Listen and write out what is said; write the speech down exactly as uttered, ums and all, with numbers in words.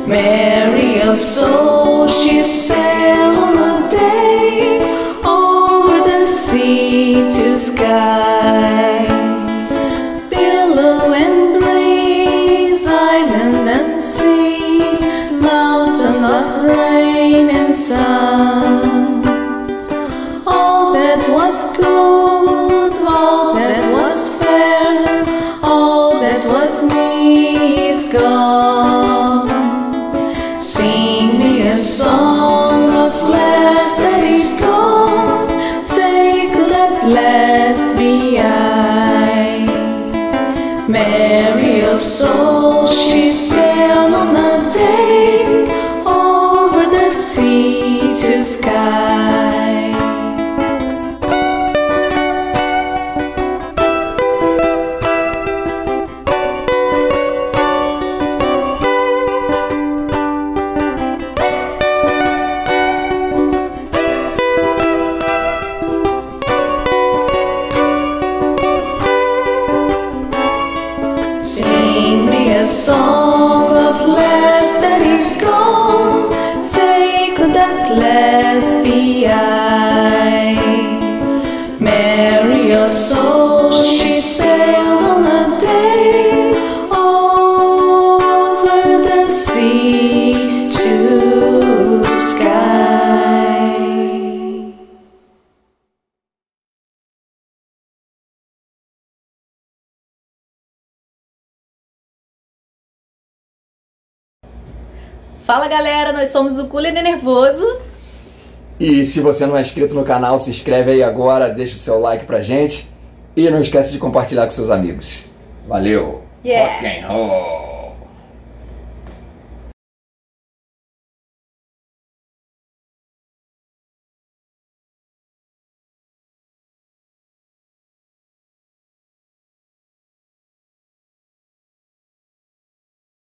Mary, a soul, she sailed on a day over the sea to sky. Billow and breeze, island and seas, mountain of rain and sun. All that was good, all that was fair, all that was me is gone. Sing me a song of last that is gone, say could at last be I. Mary, a soul, she sailed on a day over the sea to sky. A song of last that is gone, say could at last be I. Mary, your soul, she sailed on a day over the sea to sky. Fala galera, nós somos o Ukulele Nervoso. E se você não é inscrito no canal, se inscreve aí agora, deixa o seu like pra gente. E não esquece de compartilhar com seus amigos. Valeu! Yeah. Rock and roll!